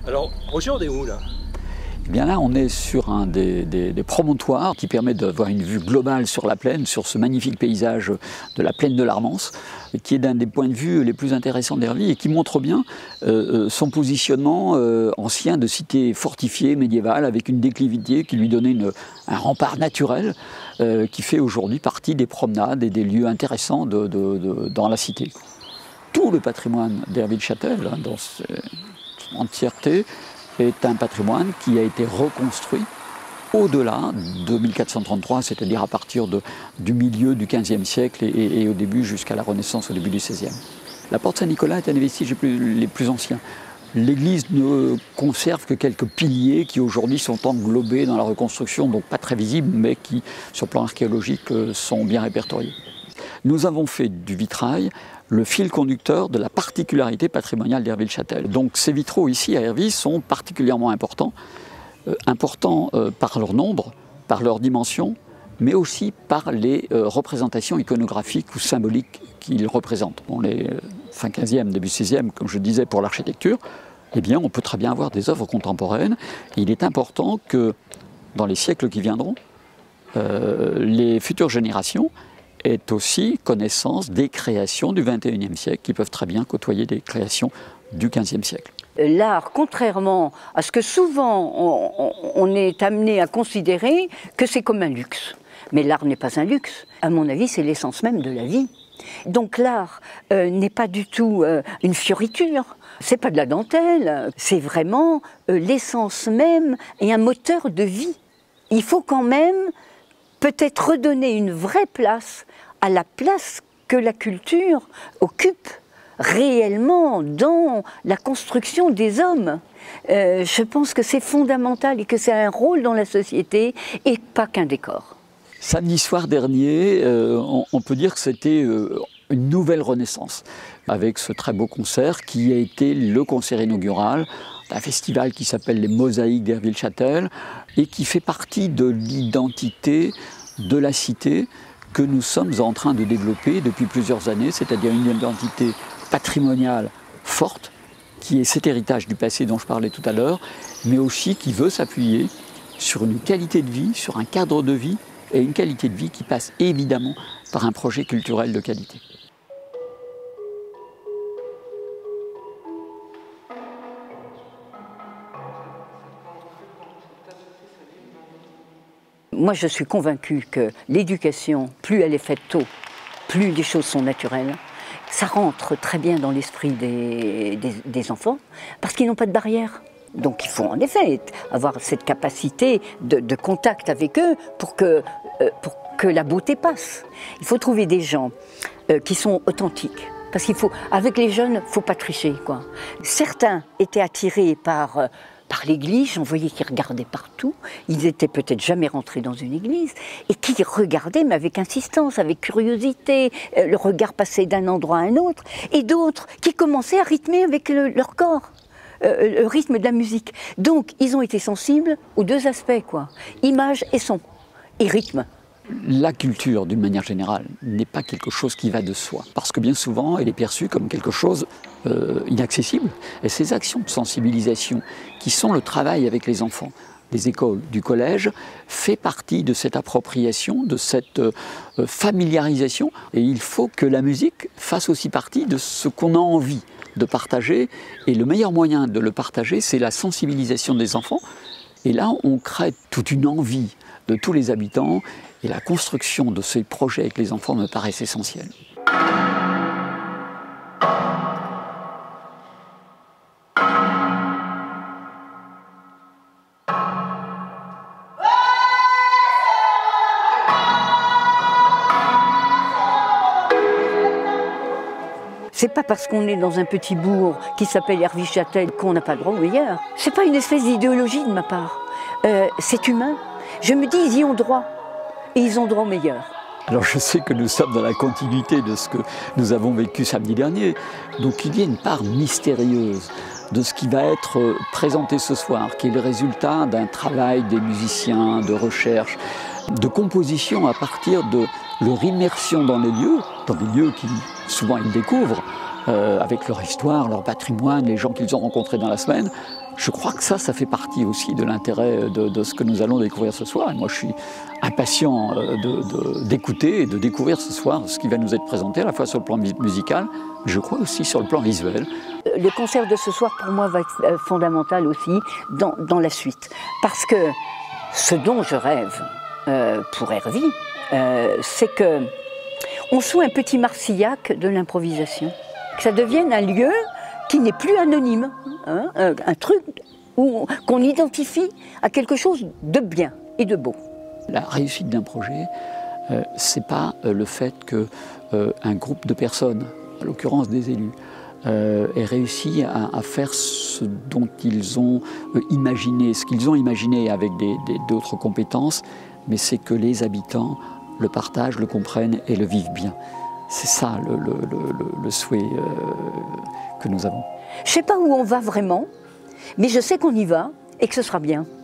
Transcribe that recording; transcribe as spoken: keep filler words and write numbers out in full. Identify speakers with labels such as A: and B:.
A: Alors, Roger, on est où là?
B: Eh bien là, on est sur un des, des, des promontoires qui permet d'avoir une vue globale sur la plaine, sur ce magnifique paysage de la plaine de l'Armance, qui est d'un des points de vue les plus intéressants d'Hervy et qui montre bien euh, son positionnement euh, ancien de cité fortifiée médiévale avec une déclivité qui lui donnait une, un rempart naturel euh, qui fait aujourd'hui partie des promenades et des lieux intéressants de, de, de, dans la cité. Tout le patrimoine d'Hervy-le-Châtel, hein, dans son entièreté, est un patrimoine qui a été reconstruit au-delà de mille quatre cent trente-trois, c'est-à-dire à partir de, du milieu du quinzième siècle et, et, et au début jusqu'à la Renaissance, au début du seizième. La porte Saint-Nicolas est un des vestiges les plus, les plus anciens. L'église ne conserve que quelques piliers qui aujourd'hui sont englobés dans la reconstruction, donc pas très visibles, mais qui, sur le plan archéologique, sont bien répertoriés. Nous avons fait du vitrail le fil conducteur de la particularité patrimoniale d'Hervy-le-Châtel. Donc ces vitraux ici à Hervy sont particulièrement importants, euh, importants euh, par leur nombre, par leur dimension, mais aussi par les euh, représentations iconographiques ou symboliques qu'ils représentent. Bon, les euh, fin quinzième, début seizième, comme je disais pour l'architecture, eh bien on peut très bien avoir des œuvres contemporaines. Et il est important que dans les siècles qui viendront, euh, les futures générations est aussi connaissance des créations du vingt et unième siècle qui peuvent très bien côtoyer des créations du quinzième siècle.
C: L'art, contrairement à ce que souvent on, on est amené à considérer que c'est comme un luxe. Mais l'art n'est pas un luxe. À mon avis, c'est l'essence même de la vie. Donc l'art euh, n'est pas du tout euh, une fioriture, c'est pas de la dentelle, c'est vraiment euh, l'essence même et un moteur de vie. Il faut quand même peut-être redonner une vraie place à la place que la culture occupe réellement dans la construction des hommes. Euh, je pense que c'est fondamental et que c'est un rôle dans la société et pas qu'un décor.
B: Samedi soir dernier, euh, on, on peut dire que c'était euh, une nouvelle renaissance avec ce très beau concert qui a été le concert inaugural d'un festival qui s'appelle les Mosaïques d'Hervy-le-Châtel et qui fait partie de l'identité de la cité que nous sommes en train de développer depuis plusieurs années, c'est-à-dire une identité patrimoniale forte, qui est cet héritage du passé dont je parlais tout à l'heure, mais aussi qui veut s'appuyer sur une qualité de vie, sur un cadre de vie, et une qualité de vie qui passe évidemment par un projet culturel de qualité.
C: Moi, je suis convaincue que l'éducation, plus elle est faite tôt, plus les choses sont naturelles. Ça rentre très bien dans l'esprit des, des, des enfants, parce qu'ils n'ont pas de barrière. Donc il faut en effet avoir cette capacité de, de contact avec eux pour que, euh, pour que la beauté passe. Il faut trouver des gens euh, qui sont authentiques. Parce qu'il faut, avec les jeunes, il ne faut pas tricher, quoi. Certains étaient attirés par... Euh, par l'église, j'en voyais qui regardaient partout, ils étaient peut-être jamais rentrés dans une église, et qui regardaient, mais avec insistance, avec curiosité, euh, le regard passait d'un endroit à un autre, et d'autres qui commençaient à rythmer avec le, leur corps, euh, le rythme de la musique. Donc, ils ont été sensibles aux deux aspects, quoi, image et son, et rythme.
B: La culture, d'une manière générale, n'est pas quelque chose qui va de soi, parce que bien souvent, elle est perçue comme quelque chose euh, inaccessible. Et ces actions de sensibilisation, qui sont le travail avec les enfants, des écoles, du collège, fait partie de cette appropriation, de cette euh, familiarisation. Et il faut que la musique fasse aussi partie de ce qu'on a envie de partager. Et le meilleur moyen de le partager, c'est la sensibilisation des enfants. Et là, on crée toute une envie de tous les habitants. Et la construction de ces projets avec les enfants me paraît essentielle.
C: C'est pas parce qu'on est dans un petit bourg qui s'appelle Hervy-Châtel qu'on n'a pas le droit au meilleur. C'est pas une espèce d'idéologie de ma part. Euh, c'est humain. Je me dis, ils y ont droit. Et ils ont droit au meilleur.
B: Alors je sais que nous sommes dans la continuité de ce que nous avons vécu samedi dernier. Donc il y a une part mystérieuse de ce qui va être présenté ce soir, qui est le résultat d'un travail des musiciens, de recherche, de composition à partir de leur immersion dans les lieux, dans des lieux qui souvent ils découvrent, euh, avec leur histoire, leur patrimoine, les gens qu'ils ont rencontrés dans la semaine. Je crois que ça, ça fait partie aussi de l'intérêt de, de ce que nous allons découvrir ce soir. Et moi, je suis impatient d'écouter et de découvrir ce soir ce qui va nous être présenté, à la fois sur le plan musical, mais je crois aussi sur le plan visuel.
C: Le concert de ce soir, pour moi, va être fondamental aussi dans, dans la suite. Parce que ce dont je rêve euh, pour Hervey, euh, c'est que on soit un petit Marcillac de l'improvisation. Que ça devienne un lieu qui n'est plus anonyme, hein, un, un truc qu'on identifie à quelque chose de bien et de beau.
B: La réussite d'un projet, euh, c'est pas euh, le fait qu'un euh, groupe de personnes, en l'occurrence des élus, euh, ait réussi à, à faire ce dont ils ont euh, imaginé, ce qu'ils ont imaginé avec d'autres compétences, mais c'est que les habitants le partagent, le comprennent et le vivent bien. C'est ça le, le, le, le souhait euh, que nous avons.
C: Je ne sais pas où on va vraiment, mais je sais qu'on y va et que ce sera bien.